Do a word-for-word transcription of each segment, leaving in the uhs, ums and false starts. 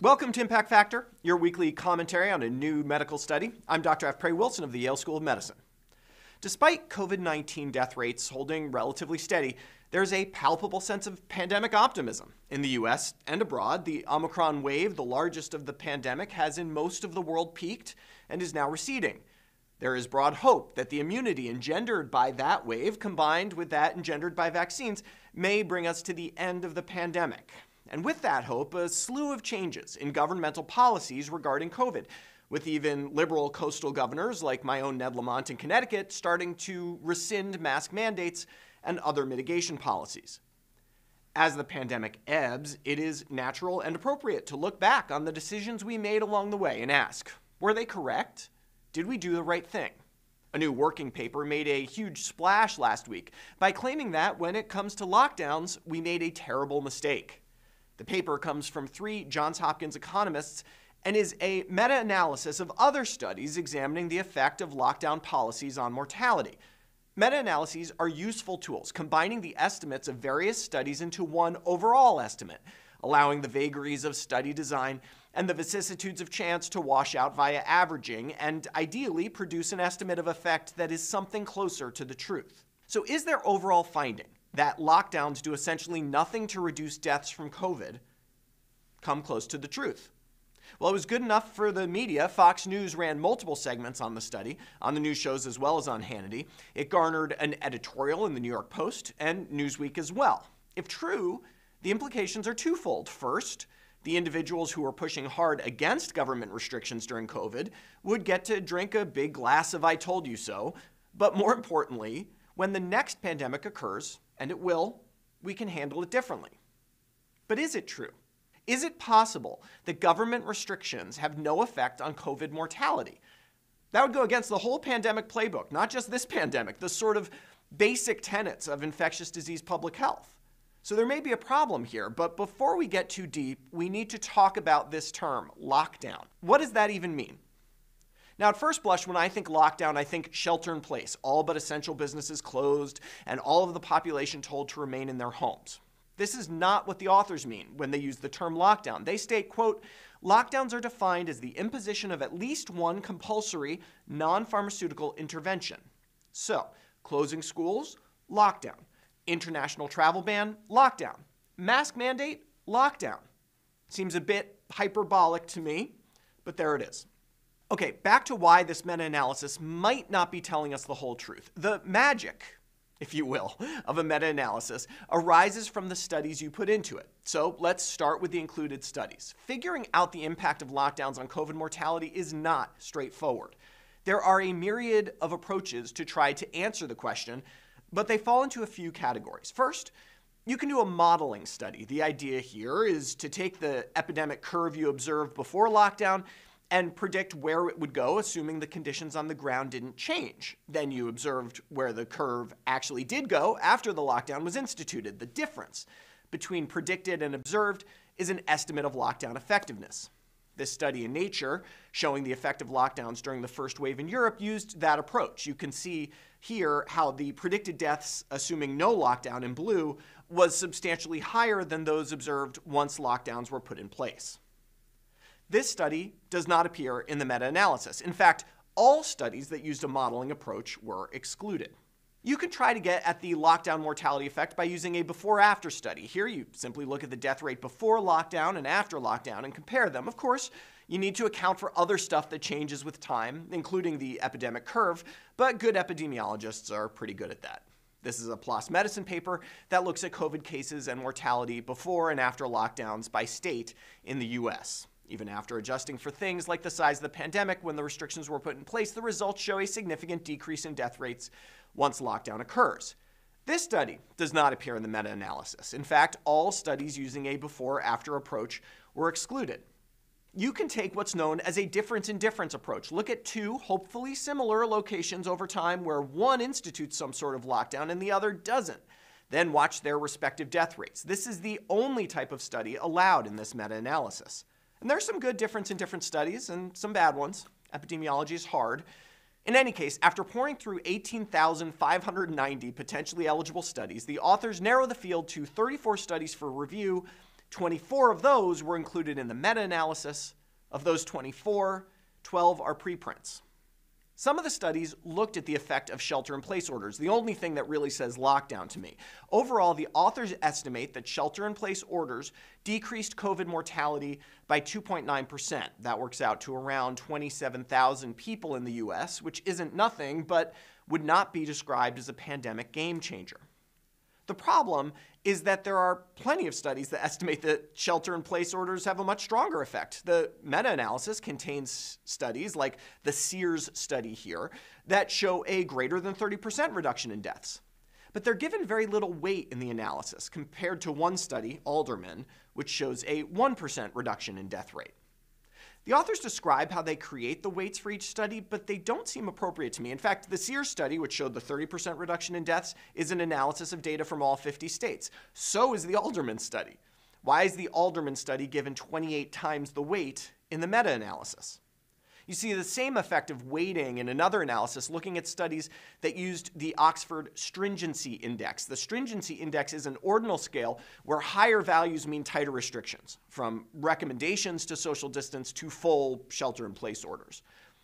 Welcome to Impact Factor, your weekly commentary on a new medical study. I'm Doctor F. Prey Wilson of the Yale School of Medicine. Despite COVID nineteen death rates holding relatively steady, there's a palpable sense of pandemic optimism. In the U S and abroad, the Omicron wave, the largest of the pandemic, has in most of the world peaked and is now receding. There is broad hope that the immunity engendered by that wave, combined with that engendered by vaccines, may bring us to the end of the pandemic. And with that hope, a slew of changes in governmental policies regarding COVID, with even liberal coastal governors like my own Ned Lamont in Connecticut starting to rescind mask mandates and other mitigation policies. As the pandemic ebbs, it is natural and appropriate to look back on the decisions we made along the way and ask, were they correct? Did we do the right thing? A new working paper made a huge splash last week by claiming that when it comes to lockdowns, we made a terrible mistake. The paper comes from three Johns Hopkins economists and is a meta-analysis of other studies examining the effect of lockdown policies on mortality. Meta-analyses are useful tools, combining the estimates of various studies into one overall estimate, allowing the vagaries of study design and the vicissitudes of chance to wash out via averaging and ideally produce an estimate of effect that is something closer to the truth. So is their overall finding that lockdowns do essentially nothing to reduce deaths from COVID come close to the truth? Well, it was good enough for the media. Fox News ran multiple segments on the study, on the news shows as well as on Hannity. It garnered an editorial in the New York Post and Newsweek as well. If true, the implications are twofold. First, the individuals who are pushing hard against government restrictions during COVID would get to drink a big glass of I told you so. But more importantly, when the next pandemic occurs, and it will, we can handle it differently. But is it true? Is it possible that government restrictions have no effect on COVID mortality? That would go against the whole pandemic playbook, not just this pandemic, the sort of basic tenets of infectious disease public health. So there may be a problem here, but before we get too deep, we need to talk about this term, lockdown. What does that even mean? Now, at first blush, when I think lockdown, I think shelter in place, all but essential businesses closed, and all of the population told to remain in their homes. This is not what the authors mean when they use the term lockdown. They state, quote, lockdowns are defined as the imposition of at least one compulsory non-pharmaceutical intervention. So, closing schools, lockdown. International travel ban, lockdown. Mask mandate, lockdown. Seems a bit hyperbolic to me, but there it is. Okay, back to why this meta-analysis might not be telling us the whole truth. The magic, if you will, of a meta-analysis arises from the studies you put into it. So let's start with the included studies. Figuring out the impact of lockdowns on COVID mortality is not straightforward. There are a myriad of approaches to try to answer the question, but they fall into a few categories. First, you can do a modeling study. The idea here is to take the epidemic curve you observed before lockdown and predict where it would go, assuming the conditions on the ground didn't change. Then you observed where the curve actually did go after the lockdown was instituted. The difference between predicted and observed is an estimate of lockdown effectiveness. This study in Nature, showing the effect of lockdowns during the first wave in Europe, used that approach. You can see here how the predicted deaths, assuming no lockdown in blue, was substantially higher than those observed once lockdowns were put in place. This study does not appear in the meta-analysis. In fact, all studies that used a modeling approach were excluded. You can try to get at the lockdown mortality effect by using a before-after study. Here you simply look at the death rate before lockdown and after lockdown and compare them. Of course, you need to account for other stuff that changes with time, including the epidemic curve, but good epidemiologists are pretty good at that. This is a PLOS Medicine paper that looks at COVID cases and mortality before and after lockdowns by state in the U S. Even after adjusting for things like the size of the pandemic when the restrictions were put in place, the results show a significant decrease in death rates once lockdown occurs. This study does not appear in the meta-analysis. In fact, all studies using a before-after approach were excluded. You can take what's known as a difference-in-difference approach. Look at two hopefully similar locations over time where one institutes some sort of lockdown and the other doesn't. Then watch their respective death rates. This is the only type of study allowed in this meta-analysis. And there's some good difference in different studies and some bad ones. Epidemiology is hard. In any case, after pouring through eighteen thousand five hundred ninety potentially eligible studies, the authors narrow the field to thirty-four studies for review twenty-four of those were included in the meta-analysis. Of those twenty-four, twelve are preprints. Some of the studies looked at the effect of shelter-in-place orders, the only thing that really says lockdown to me. Overall, the authors estimate that shelter-in-place orders decreased COVID mortality by two point nine percent. That works out to around twenty-seven thousand people in the U S, which isn't nothing, but would not be described as a pandemic game changer. The problem is that there are plenty of studies that estimate that shelter-in-place orders have a much stronger effect. The meta-analysis contains studies like the Sears study here that show a greater than thirty percent reduction in deaths. But they're given very little weight in the analysis compared to one study, Alderman, which shows a one percent reduction in death rate. The authors describe how they create the weights for each study, but they don't seem appropriate to me. In fact, the Sears study, which showed the thirty percent reduction in deaths, is an analysis of data from all fifty states. So is the Alderman study. Why is the Alderman study given twenty-eight times the weight in the meta-analysis? You see the same effect of weighting in another analysis looking at studies that used the Oxford Stringency Index. The Stringency Index is an ordinal scale where higher values mean tighter restrictions, from recommendations to social distance to full shelter-in-place orders.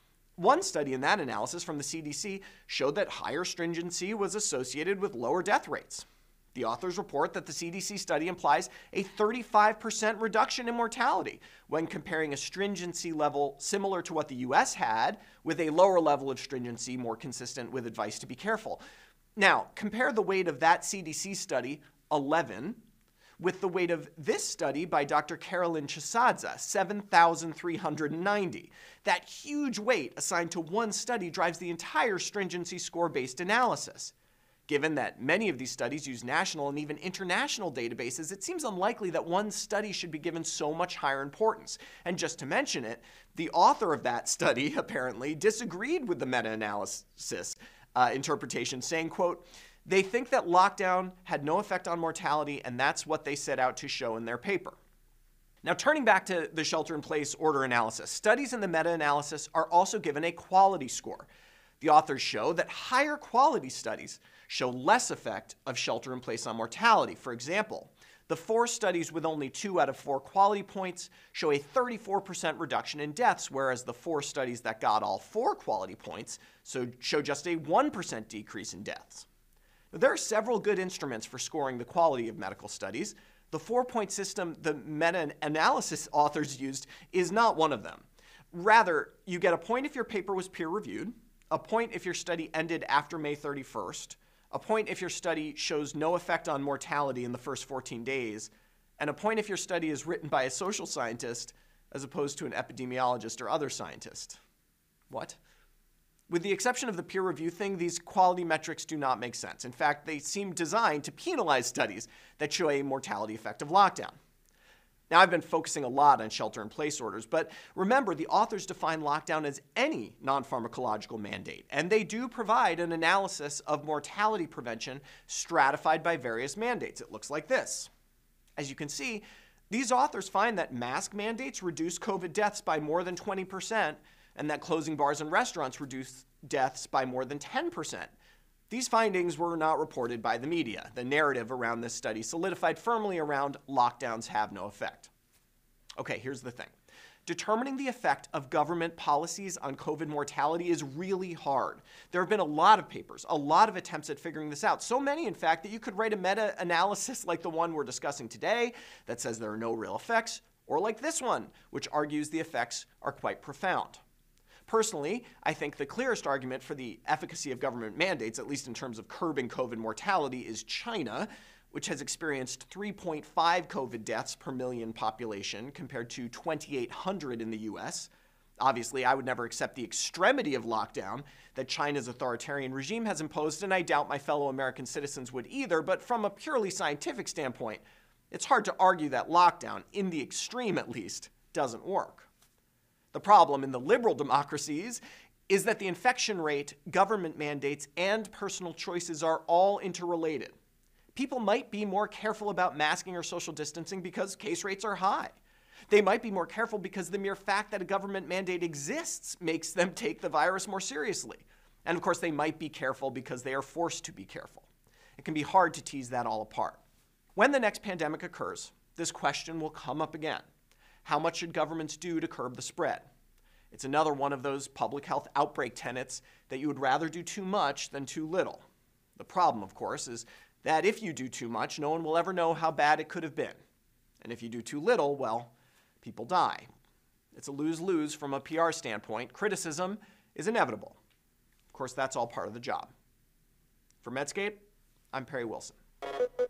One study in that analysis from the C D C showed that higher stringency was associated with lower death rates. The authors report that the C D C study implies a thirty-five percent reduction in mortality when comparing a stringency level similar to what the U S had with a lower level of stringency more consistent with advice to be careful. Now, compare the weight of that C D C study, eleven, with the weight of this study by Doctor Carolyn Chisadza, seven thousand three hundred ninety. That huge weight assigned to one study drives the entire stringency score-based analysis. Given that many of these studies use national and even international databases, it seems unlikely that one study should be given so much higher importance. And just to mention it, the author of that study apparently disagreed with the meta-analysis uh, interpretation, saying, quote, "They think that lockdown had no effect on mortality, and that's what they set out to show in their paper." Now, turning back to the shelter-in-place order analysis, studies in the meta-analysis are also given a quality score. The authors show that higher quality studies show less effect of shelter-in-place on mortality. For example, the four studies with only two out of four quality points show a thirty-four percent reduction in deaths, whereas the four studies that got all four quality points so show just a one percent decrease in deaths. Now, there are several good instruments for scoring the quality of medical studies. The four-point system the meta-analysis authors used is not one of them. Rather, you get a point if your paper was peer-reviewed, a point if your study ended after May thirty-first, a point if your study shows no effect on mortality in the first fourteen days, and a point if your study is written by a social scientist as opposed to an epidemiologist or other scientist. What? With the exception of the peer review thing, these quality metrics do not make sense. In fact, they seem designed to penalize studies that show a mortality effect of lockdown. Now, I've been focusing a lot on shelter-in-place orders, but remember, the authors define lockdown as any non-pharmacological mandate, and they do provide an analysis of mortality prevention stratified by various mandates. It looks like this. As you can see, these authors find that mask mandates reduce COVID deaths by more than twenty percent, and that closing bars and restaurants reduce deaths by more than ten percent. These findings were not reported by the media. The narrative around this study solidified firmly around lockdowns have no effect. Okay, here's the thing. Determining the effect of government policies on COVID mortality is really hard. There have been a lot of papers, a lot of attempts at figuring this out. So many, in fact, that you could write a meta-analysis like the one we're discussing today that says there are no real effects, or like this one, which argues the effects are quite profound. Personally, I think the clearest argument for the efficacy of government mandates, at least in terms of curbing COVID mortality, is China, which has experienced three point five COVID deaths per million population compared to twenty-eight hundred in the U S. Obviously, I would never accept the extremity of lockdown that China's authoritarian regime has imposed, and I doubt my fellow American citizens would either, but from a purely scientific standpoint, it's hard to argue that lockdown, in the extreme at least, doesn't work. The problem in the liberal democracies is that the infection rate, government mandates, and personal choices are all interrelated. People might be more careful about masking or social distancing because case rates are high. They might be more careful because the mere fact that a government mandate exists makes them take the virus more seriously. And of course, they might be careful because they are forced to be careful. It can be hard to tease that all apart. When the next pandemic occurs, this question will come up again. How much should governments do to curb the spread? It's another one of those public health outbreak tenets that you would rather do too much than too little. The problem, of course, is that if you do too much, no one will ever know how bad it could have been. And if you do too little, well, people die. It's a lose-lose from a P R standpoint. Criticism is inevitable. Of course, that's all part of the job. For Medscape, I'm Perry Wilson.